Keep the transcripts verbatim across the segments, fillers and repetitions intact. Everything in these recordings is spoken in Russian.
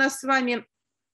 нас с вами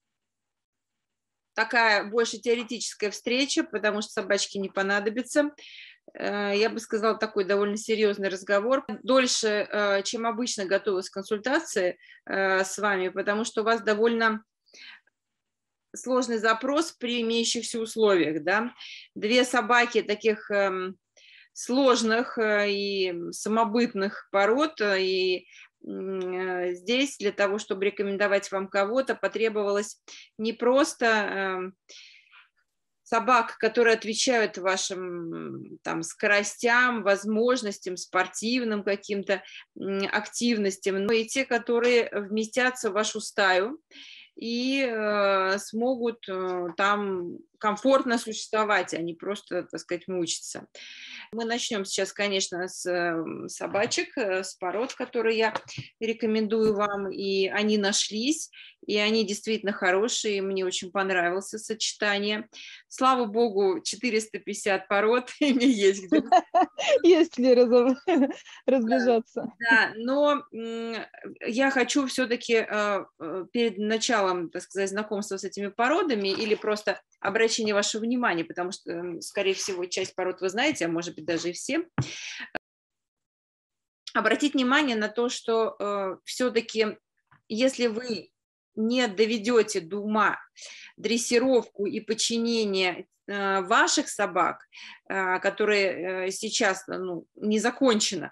такая больше теоретическая встреча, потому что собачки не понадобятся. Я бы сказала, такой довольно серьезный разговор. Дольше, чем обычно, готовилась к консультации с вами, потому что у вас довольно сложный запрос при имеющихся условиях. Да? Две собаки таких сложных и самобытных пород, и здесь для того, чтобы рекомендовать вам кого-то, потребовалось не просто собак, которые отвечают вашим там скоростям, возможностям, спортивным каким-то активностям, но и те, которые вместятся в вашу стаю и э, смогут э, там комфортно существовать, а не просто, так сказать, мучиться. Мы начнем сейчас, конечно, с собачек, с пород, которые я рекомендую вам, и они нашлись, и они действительно хорошие, мне очень понравилось сочетание. Слава богу, четыреста пятьдесят пород, и мне есть где. Есть ли разбежаться? Да, но я хочу все-таки перед началом, так сказать, знакомства с этими породами или просто обращение вашего внимания, потому что, скорее всего, часть пород вы знаете, а может быть даже и все, обратить внимание на то, что все-таки, если вы не доведете до ума дрессировку и подчинение ваших собак, которые сейчас ну, не закончено,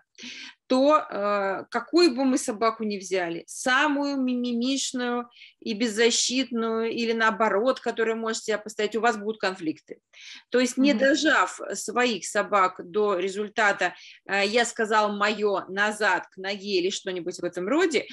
то какую бы мы собаку ни взяли, самую мимимишную и беззащитную, или наоборот, которая может себя поставить, у вас будут конфликты. То есть, не дожав своих собак до результата, я сказал мое назад к ноге или что-нибудь в этом роде,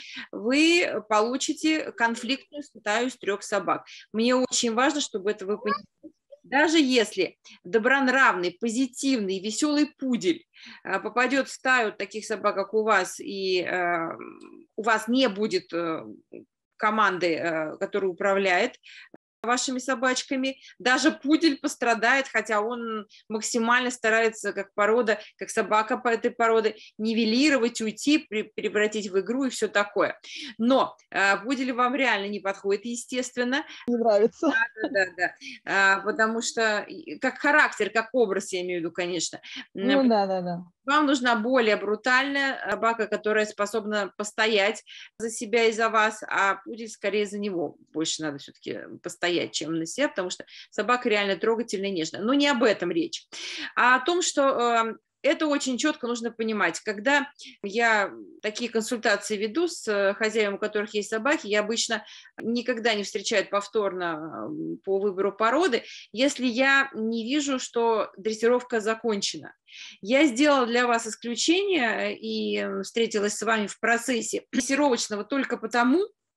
вы получите конфликтную стаю из трех собак. Мне очень важно, чтобы это вы понимали. Даже если добронравный, позитивный, веселый пудель попадет в стаю таких собак, как у вас, и э, у вас не будет э, команды, э, которая управляет вашими собачками, даже пудель пострадает, хотя он максимально старается, как порода, как собака по этой породе, нивелировать, уйти, превратить в игру и все такое. Но э, пудель вам реально не подходит, естественно. Не нравится. Да, да, да, да. Потому что как характер, как образ, я имею в виду, конечно. Ну да, да, да. Вам нужна более брутальная собака, которая способна постоять за себя и за вас, а пудель скорее за него. Больше надо все-таки постоять, чем на себя, потому что собака реально трогательная и нежная. Но не об этом речь, а о том, что это очень четко нужно понимать. Когда я такие консультации веду с хозяевами, у которых есть собаки, я обычно никогда не встречаю повторно по выбору породы, если я не вижу, что дрессировка закончена. Я сделала для вас исключение и встретилась с вами в процессе дрессировочного только потому,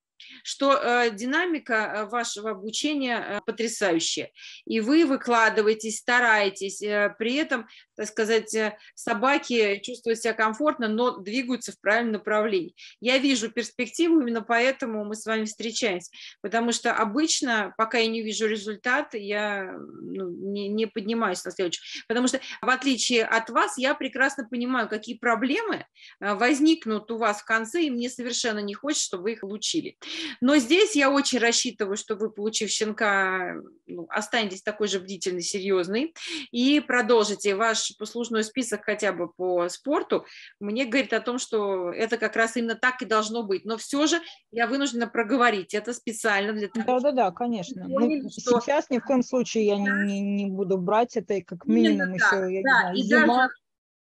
что э, динамика вашего обучения э, потрясающая, и вы выкладываетесь, стараетесь, э, при этом, так сказать, э, собаки чувствуют себя комфортно, но двигаются в правильном направлении. Я вижу перспективу, именно поэтому мы с вами встречаемся, потому что обычно, пока я не вижу результат, я ну, не, не поднимаюсь на следующий, потому что, в отличие от вас, я прекрасно понимаю, какие проблемы э, возникнут у вас в конце, и мне совершенно не хочется, чтобы вы их получили. Но здесь я очень рассчитываю, что вы, получив щенка, ну, останетесь такой же бдительный, серьезный и продолжите ваш послужной список хотя бы по спорту. Мне говорит о том, что это как раз именно так и должно быть. Но все же я вынуждена проговорить это специально для того, да, да, да, конечно. поняли, ну, что... Сейчас ни в коем случае я не, не, не буду брать это, как минимум Именно так, еще, я да, не знаю, и зима. даже...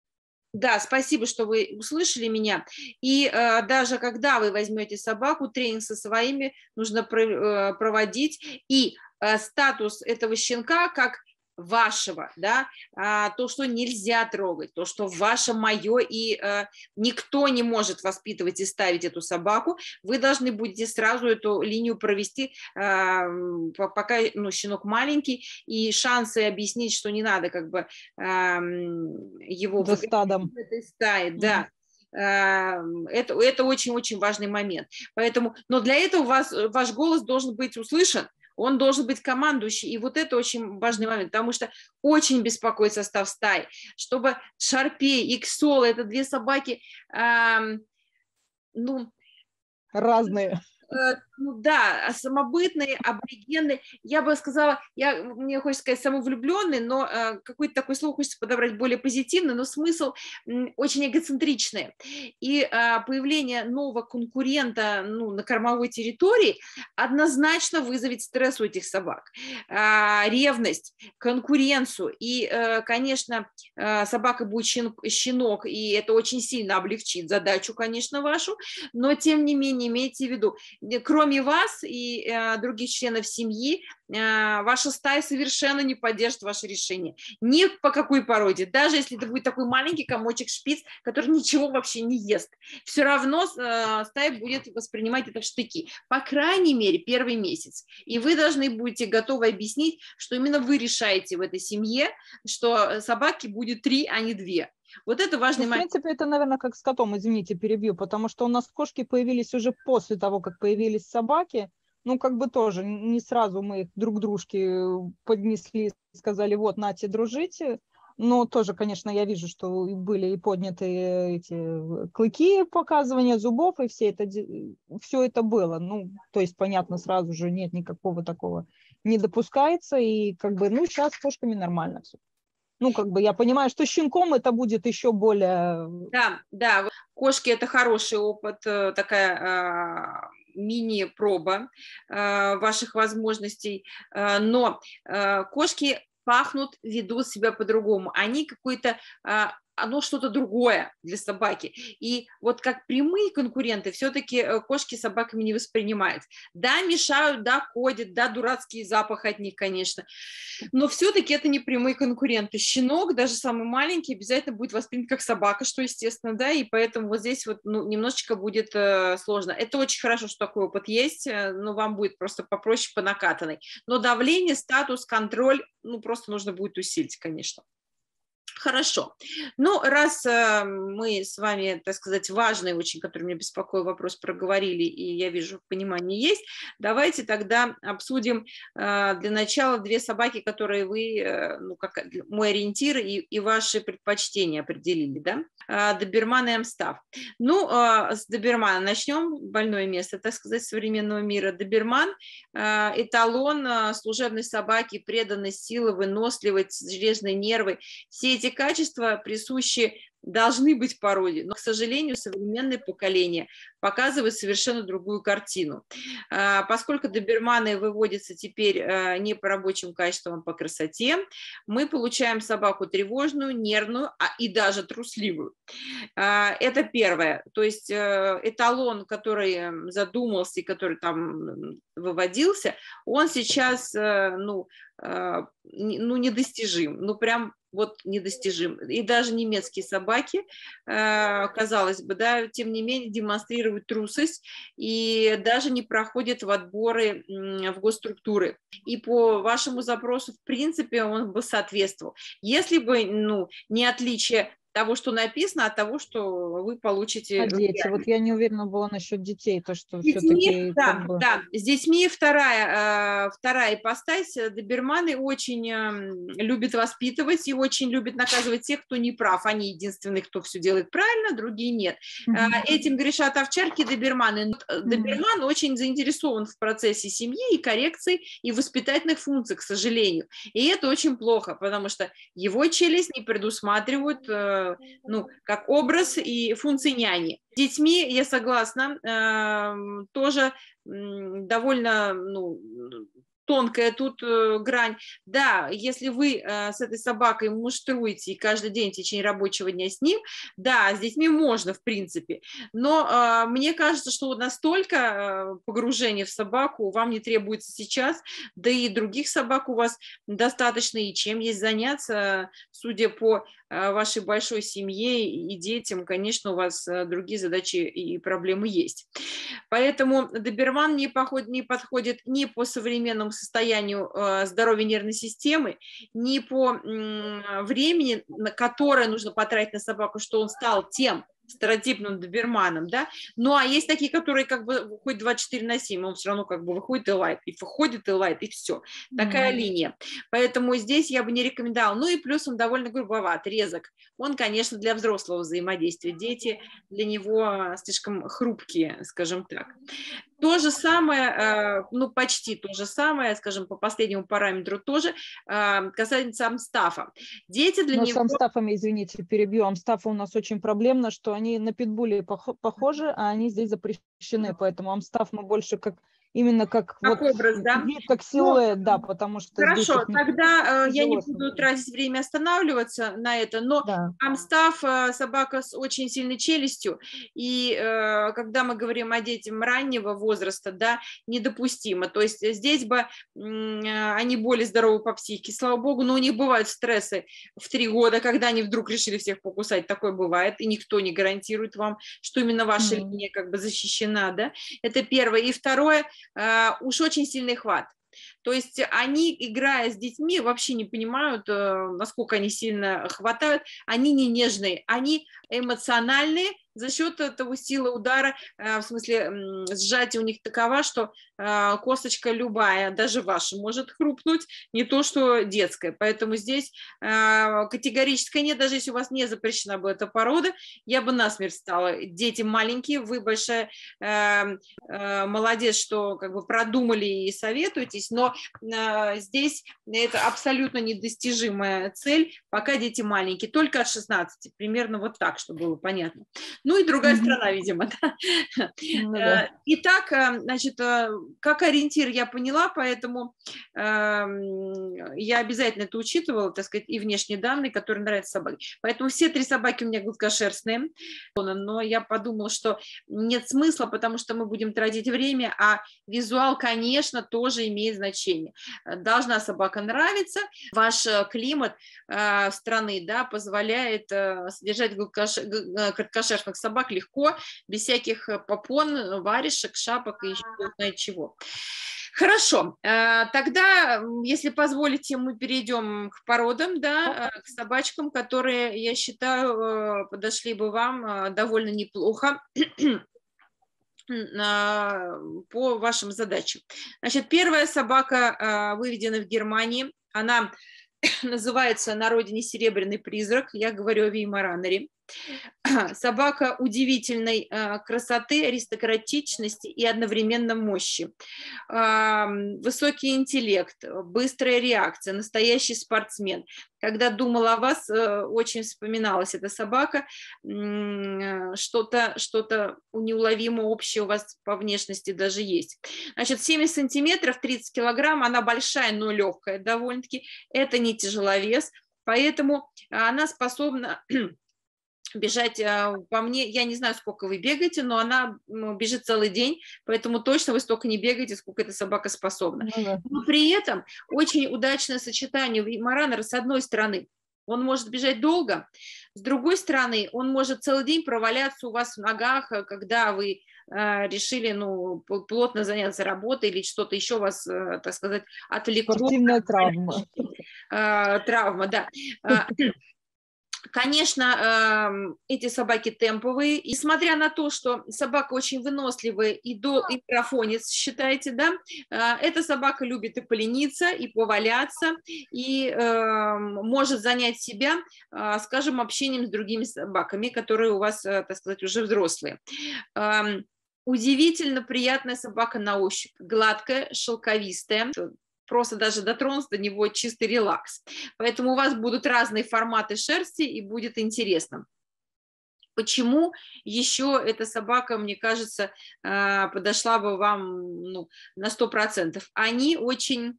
Да, спасибо, что вы услышали меня. И э, даже когда вы возьмете собаку, тренинг со своими нужно про, э, проводить. И э, статус этого щенка как вашего, да, а, то, что нельзя трогать, то, что ваше, мое, и э, никто не может воспитывать и ставить эту собаку, вы должны будете сразу эту линию провести, э, пока ну, щенок маленький, и шансы объяснить, что не надо как бы э, его За стадом. в этой стае, да. Это, это очень-очень важный момент. Поэтому, но для этого вас, ваш голос должен быть услышан, он должен быть командующий, и вот это очень важный момент, потому что очень беспокоит состав стаи, чтобы Шарпей и Ксола, это две собаки, э, ну, разные. Э, Ну да, самобытные, аборигенные, я бы сказала, я, мне хочется сказать самовлюбленный, но э, какое-то такое слово хочется подобрать более позитивное, но смысл м, очень эгоцентричный. И э, появление нового конкурента, ну, на кормовой территории однозначно вызовет стресс у этих собак, а, ревность, конкуренцию. И, э, конечно, э, собака будет щен- щенок, и это очень сильно облегчит задачу, конечно, вашу, но тем не менее имейте в виду, кроме вас и э, других членов семьи, э, ваша стая совершенно не поддержит ваше решение. Ни по какой породе. Даже если это будет такой маленький комочек шпиц, который ничего вообще не ест. Все равно э, стая будет воспринимать это в штыки. По крайней мере, первый месяц. И вы должны будете готовы объяснить, что именно вы решаете в этой семье, что собаки будет три, а не две. Вот это важный Ну, в момент. принципе, это, наверное, как с котом, извините, перебью, потому что у нас кошки появились уже после того, как появились собаки. Ну, как бы тоже не сразу мы их друг дружке поднесли, сказали, вот, нате, дружите. Но тоже, конечно, я вижу, что были и подняты эти клыки, показывания зубов, и все это, все это было. Ну, то есть, понятно, сразу же нет никакого такого, не допускается, и как бы, ну, сейчас с кошками нормально все. Ну, как бы я понимаю, что щенком это будет еще более... Да, да, кошки – это хороший опыт, такая а, мини-проба а, ваших возможностей, а, но а, кошки пахнут, ведут себя по-другому, они какой-то, а, оно что-то другое для собаки, и вот как прямые конкуренты все-таки кошки собаками не воспринимают. Да, мешают, да, ходят, да, дурацкий запах от них, конечно, но все-таки это не прямые конкуренты. Щенок, даже самый маленький, обязательно будет воспринят как собака, что естественно, да, и поэтому вот здесь вот ну, немножечко будет э, сложно. Это очень хорошо, что такой опыт есть, э, но вам будет просто попроще, по накатанной. Но давление, статус, контроль, ну, просто нужно будет усилить, конечно. Хорошо. Ну, раз э, мы с вами, так сказать, важный очень, который меня беспокоил вопрос, проговорили, и я вижу, понимание есть, давайте тогда обсудим э, для начала две собаки, которые вы, э, ну, как мой ориентир и, и ваши предпочтения определили, да? Э, Доберман и Амстав. Ну, э, с Добермана начнем, больное место, так сказать, современного мира. Доберман э, – эталон э, служебной собаки, преданность, сила, выносливость, железные нервы, все эти качества присущи, должны быть породе, но, к сожалению, современное поколение показывает совершенно другую картину. Поскольку доберманы выводятся теперь не по рабочим качествам, а по красоте, мы получаем собаку тревожную, нервную и даже трусливую. Это первое. То есть эталон, который задумался и который там выводился, он сейчас, ну, ну, недостижим, ну, прям вот недостижим. И даже немецкие собаки, казалось бы, да, тем не менее демонстрируют трусость и даже не проходят в отборы в госструктуры. И по вашему запросу, в принципе, он бы соответствовал. Если бы, ну, не отличие того, что написано, от того, что вы получите. А дети? Вот я не уверена была насчет детей, то, что С детьми, все-таки да, как бы... да, с детьми вторая, вторая ипостась. Доберманы очень любят воспитывать и очень любят наказывать тех, кто не прав. Они единственные, кто все делает правильно, другие нет. Mm-hmm. Этим грешат овчарки, доберманы. Доберман mm-hmm. очень заинтересован в процессе семьи и коррекции, и воспитательных функций, к сожалению. И это очень плохо, потому что его челюсть не предусматривают, ну, как образ и функции няни. С детьми, я согласна, э, тоже довольно, ну, тонкая тут э, грань. Да, если вы э, с этой собакой муштруете и каждый день в течение рабочего дня с ним, да, с детьми можно, в принципе. Но э, мне кажется, что настолько э, погружение в собаку вам не требуется сейчас, да и других собак у вас достаточно, и чем есть заняться, судя по э, вашей большой семье и детям, конечно, у вас э, другие задачи и проблемы есть. Поэтому доберман не, поход, не подходит ни по современному состоянию э, здоровья нервной системы, ни по э, времени, на которое нужно потратить на собаку, что он стал тем стереотипным доберманом, да, ну, а есть такие, которые как бы выходят двадцать четыре на семь, он все равно как бы выходит и лает, и выходит и лает, и все, такая mm-hmm. линия, поэтому здесь я бы не рекомендовала, ну, и плюс он довольно грубоват, резок, он, конечно, для взрослого взаимодействия, дети для него слишком хрупкие, скажем так. То же самое, ну, почти то же самое, скажем, по последнему параметру тоже, касается амстафа. Дети для Но него... с амстафами, извините, перебью, амстафы у нас очень проблемно, что они на питбуле похожи, а они здесь запрещены, поэтому амстаф мы больше как, именно как, Как вот, образ, да? вид, как Ну, силуэт, да, потому что здесь хорошо, их тогда э, я не тяжело буду смотреть. тратить время останавливаться на это, но Да. амстаф э, собака с очень сильной челюстью, и э, когда мы говорим о детях раннего возраста, да, недопустимо. То есть здесь бы э, они более здоровы по психике, слава богу, но у них бывают стрессы в три года, когда они вдруг решили всех покусать, такое бывает, и никто не гарантирует вам, что именно ваша Mm. линия как бы защищена, да. Это первое. И второе, э, уж очень сильный хват. То есть они, играя с детьми, вообще не понимают, насколько они сильно хватают. Они не нежные, они эмоциональные. За счет этого силы удара, в смысле сжатия у них такова, что косточка любая, даже ваша, может хрупнуть, не то что детская. Поэтому здесь категорически нет, даже если у вас не запрещена бы эта порода, я бы насмерть стала. Дети маленькие, вы большая молодец, что как бы продумали и советуетесь, но здесь это абсолютно недостижимая цель, пока дети маленькие, только от шестнадцати, примерно вот так, чтобы было понятно. Ну и другая mm-hmm. страна, видимо. Да? Ну, да. Итак, значит, как ориентир я поняла, поэтому э, я обязательно это учитывала, так сказать, и внешние данные, которые нравятся собаке. Поэтому все три собаки у меня гладкошерстные, но я подумала, что нет смысла, потому что мы будем тратить время, а визуал, конечно, тоже имеет значение. Должна собака нравиться, ваш климат э, страны, да, позволяет э, содержать краткошерстных собак легко, без всяких попон, варежек, шапок и еще не знаю чего. Хорошо, тогда, если позволите, мы перейдем к породам, да, к собачкам, которые, я считаю, подошли бы вам довольно неплохо по вашим задачам. Значит, первая собака выведена в Германии, она называется на родине «Серебряный призрак», я говорю о Веймаранере. Собака удивительной красоты, аристократичности и одновременно мощи. Высокий интеллект, быстрая реакция, настоящий спортсмен. Когда думала о вас, очень вспоминалась эта собака. Что-то что-то неуловимо общее у вас по внешности даже есть. Значит, семьдесят сантиметров, тридцать килограмм, она большая, но легкая довольно-таки. Это не тяжеловес, поэтому она способна... бежать по мне, я не знаю, сколько вы бегаете, но она бежит целый день, поэтому точно вы столько не бегаете, сколько эта собака способна. Ну, да. Но при этом очень удачное сочетание у Веймаранера, с одной стороны, он может бежать долго, с другой стороны, он может целый день проваляться у вас в ногах, когда вы э, решили, ну, плотно заняться работой или что-то еще вас, э, так сказать, отвлекло. Спортивная травма. Э, травма, да. Конечно, эти собаки темповые, и несмотря на то, что собака очень выносливая и, до, и марафонец, считайте, да, эта собака любит и полениться, и поваляться, и э, может занять себя, э, скажем, общением с другими собаками, которые у вас, э, так сказать, уже взрослые. Э, удивительно приятная собака на ощупь, гладкая, шелковистая, просто даже дотронуться до него чистый релакс. Поэтому у вас будут разные форматы шерсти, и будет интересно. Почему еще эта собака, мне кажется, подошла бы вам, ну, на сто процентов? Они очень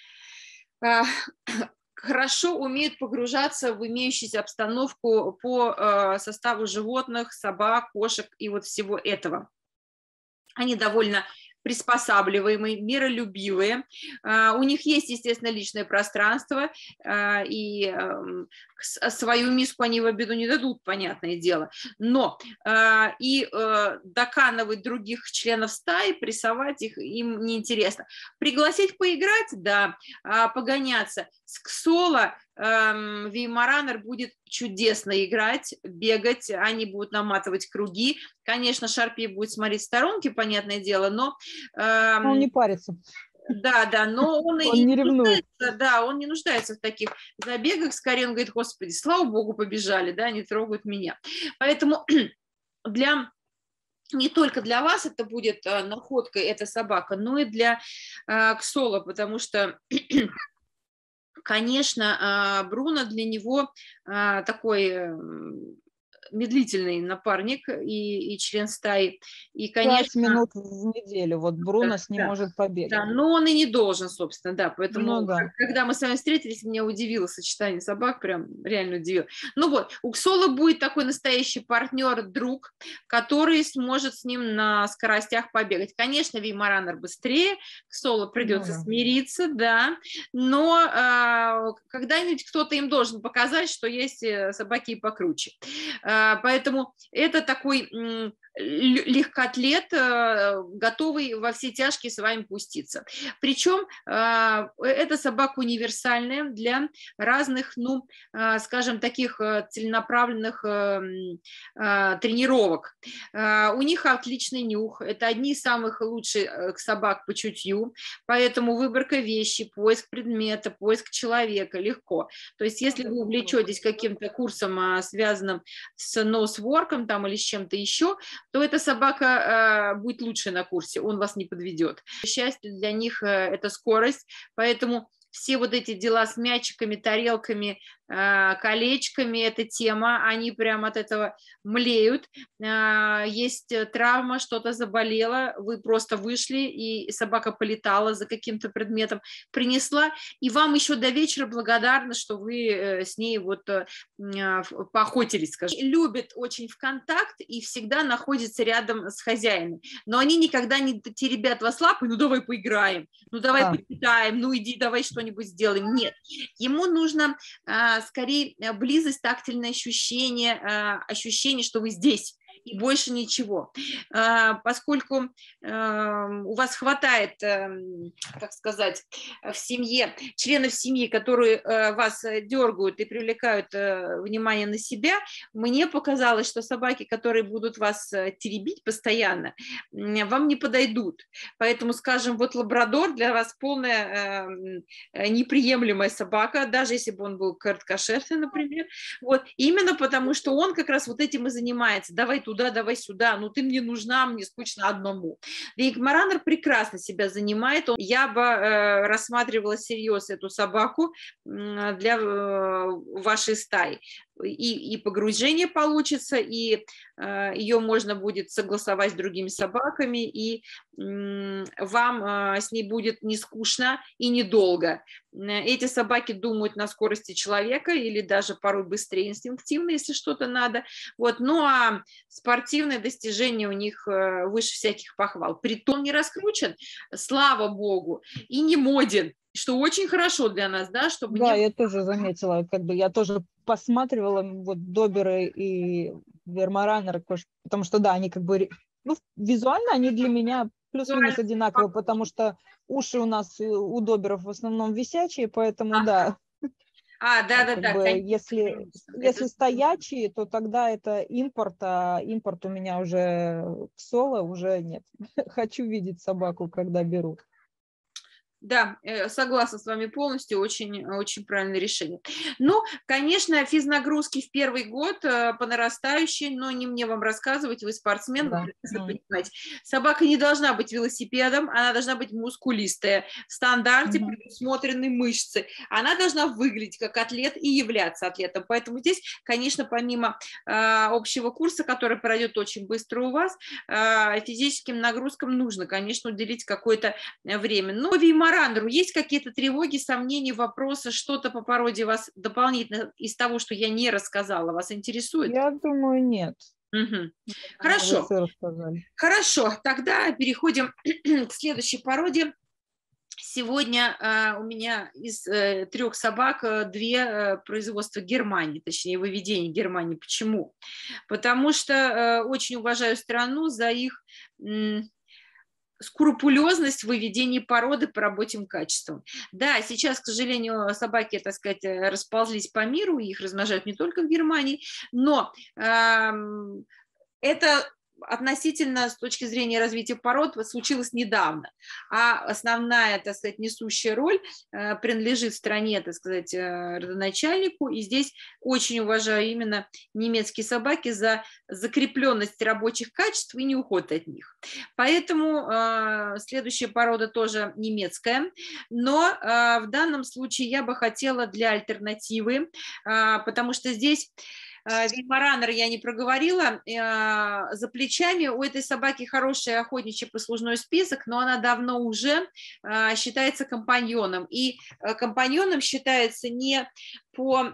хорошо умеют погружаться в имеющуюся обстановку по составу животных, собак, кошек и вот всего этого. Они довольно приспосабливаемые, миролюбивые. У них есть, естественно, личное пространство, и свою миску они в обиду не дадут, понятное дело. Но и доканывать других членов стаи, прессовать их им неинтересно. Пригласить поиграть, да, погоняться. С Ксола Веймаранер будет чудесно играть, бегать, они будут наматывать круги. Конечно, Шарпей будет смотреть в сторонке, понятное дело, но... Эм, он не парится. Да, да, но он, он и не не ревнует. нуждается, да, он не нуждается в таких забегах, скорее он говорит: господи, слава богу, побежали, да, они трогают меня. Поэтому для не только для вас это будет находкой, эта собака, но и для Ксола, потому что, конечно, Бруно для него такой медлительный напарник и, и член стаи. И, конечно, пять минут в неделю, вот Бруно да, с ним да, может побегать. Да, но он и не должен, собственно, да, поэтому, ну, да. когда мы с вами встретились, меня удивило сочетание собак, прям реально удивило. Ну вот, у Ксола будет такой настоящий партнер, друг, который сможет с ним на скоростях побегать. Конечно, Веймаранер быстрее, Ксола придется ну, да. смириться, да, но э, когда-нибудь кто-то им должен показать, что есть собаки и покруче. Э, поэтому это такой э, легкоатлет, э, готовый во все тяжкие с вами пуститься. Причем э, эта собака универсальная для разных, ну, э, скажем, таких целенаправленных э, э, тренировок. Э, у них отличный нюх, это одни из самых лучших собак по чутью, поэтому выборка вещи, поиск предмета, поиск человека легко. То есть если вы увлечетесь каким-то курсом, связанным с носворком там или с чем-то еще, то эта собака э, будет лучше на курсе, он вас не подведет. Счастье для них э, это скорость, поэтому все вот эти дела с мячиками, тарелками, э, колечками, эта тема, они прям от этого млеют. Э, есть травма, что-то заболело, вы просто вышли, и собака полетала за каким-то предметом, принесла, и вам еще до вечера благодарна, что вы э, с ней вот э, поохотились, скажем. Любят очень в контакт и всегда находятся рядом с хозяином, но они никогда не теребят вас лапы, ну давай поиграем, ну давай а. почитаем, ну иди давай что-нибудь сделаем. Нет, ему нужно а, скорее близость, тактильное ощущение, а, ощущение, что вы здесь, и больше ничего. А, поскольку а, у вас хватает, а, как сказать, в семье, членов семьи, которые а, вас дергают и привлекают а, внимание на себя, мне показалось, что собаки, которые будут вас теребить постоянно, вам не подойдут. Поэтому, скажем, вот лабрадор для вас полная а, неприемлемая собака, даже если бы он был короткошерстный, например. Вот. Именно потому, что он как раз вот этим и занимается. Давай туда, давай сюда, ну ты мне нужна, мне скучно одному. Веймаранер прекрасно себя занимает. Он, я бы э, рассматривала всерьез эту собаку э, для э, вашей стаи. И, и погружение получится, и э, ее можно будет согласовать с другими собаками, и э, вам э, с ней будет не скучно и недолго. Эти собаки думают на скорости человека или даже порой быстрее инстинктивно, если что-то надо. Вот. Ну а спортивные достижения у них э, выше всяких похвал. Притом не раскручен, слава богу, и не моден, что очень хорошо для нас, да, чтобы да, не... я тоже заметила, как бы я тоже посматривала вот доберы и Веймаранер, потому что, да, они как бы, ну, визуально они для меня плюс-минус одинаковые, потому что уши у нас у доберов в основном висячие, поэтому, ага. да. А, да, да, да. Бы, конечно, если конечно. если Это... стоячие, то тогда это импорт, а импорт у меня уже Ксола, уже нет. Хочу видеть собаку, когда беру. Да, согласна с вами полностью, очень, очень правильное решение. Ну, конечно, физнагрузки в первый год по нарастающей, но не мне вам рассказывать, вы спортсмен, да. Вы прекрасно понимаете. Собака не должна быть велосипедом, она должна быть мускулистая, в стандарте угу. предусмотрены мышцы, она должна выглядеть как атлет и являться атлетом. Поэтому здесь, конечно, помимо э, общего курса, который пройдет очень быстро у вас, э, физическим нагрузкам нужно, конечно, уделить какое-то время. Но Веймаранеру есть какие-то тревоги, сомнения, вопросы, что-то по породе вас дополнительно из того, что я не рассказала, вас интересует? Я думаю, нет. Угу. Хорошо. Хорошо, тогда переходим к следующей породе. Сегодня э, у меня из э, трех собак э, две э, производства Германии, точнее, выведение Германии. Почему? Потому что э, очень уважаю страну за их... Э, скрупулезность в выведении породы по рабочим качествам. Да, сейчас, к сожалению, собаки, так сказать, расползлись по миру, их размножают не только в Германии, но э, это относительно с точки зрения развития пород случилось недавно, а основная, так сказать, несущая роль принадлежит стране, так сказать, родоначальнику, и здесь очень уважаю именно немецкие собаки за закрепленность рабочих качеств и не уход от них. Поэтому э, следующая порода тоже немецкая, но э, в данном случае я бы хотела для альтернативы, э, потому что здесь Веймаранер я не проговорила, за плечами у этой собаки хороший охотничий послужной список, но она давно уже считается компаньоном, и компаньоном считается не по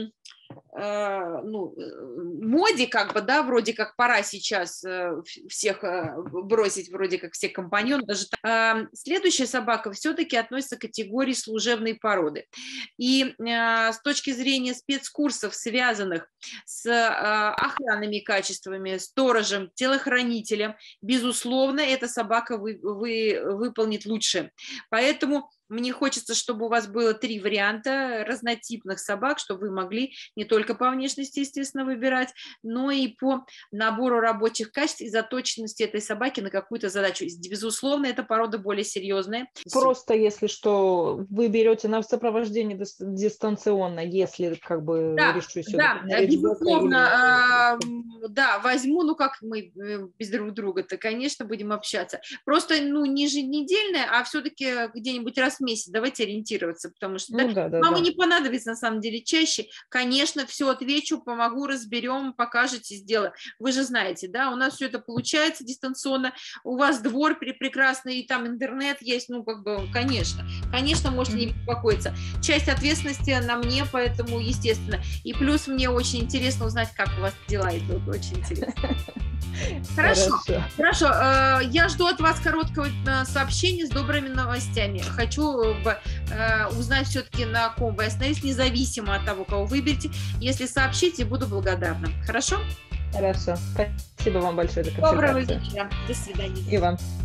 ну, моде, как бы, да, вроде как пора сейчас всех бросить, вроде как все компаньоны. Даже так. Следующая собака все-таки относится к категории служебной породы. И с точки зрения спецкурсов, связанных с охранными качествами, сторожем, телохранителем, безусловно, эта собака вы, вы, выполнит лучше. Поэтому мне хочется, чтобы у вас было три варианта разнотипных собак, чтобы вы могли не только по внешности, естественно, выбирать, но и по набору рабочих качеств и заточенности этой собаки на какую-то задачу. Безусловно, эта порода более серьезная. Просто, если что, вы берете на сопровождение дистанционно, если как бы да, решу да, безусловно, или... да, возьму, ну как мы без друг друга-то, конечно, будем общаться. Просто, ну, не еженедельная, а все-таки где-нибудь раз в месяц давайте ориентироваться, потому что ну, да, да, мама да. не понадобится на самом деле чаще. Конечно, все отвечу, помогу, разберем, покажете, сделаем. Вы же знаете, да, у нас все это получается дистанционно, у вас двор прекрасный, и там интернет есть, ну, как бы, конечно, конечно, можете не беспокоиться. Часть ответственности на мне, поэтому, естественно. И плюс мне очень интересно узнать, как у вас дела идут, очень интересно. Хорошо, хорошо. хорошо. Я жду от вас короткого сообщения с добрыми новостями. Хочу узнать все-таки, на ком вы остановились, независимо от того, кого выберете. Если сообщите, буду благодарна. Хорошо? Хорошо. Спасибо вам большое за консультацию. Доброго вечера. До свидания. И вам.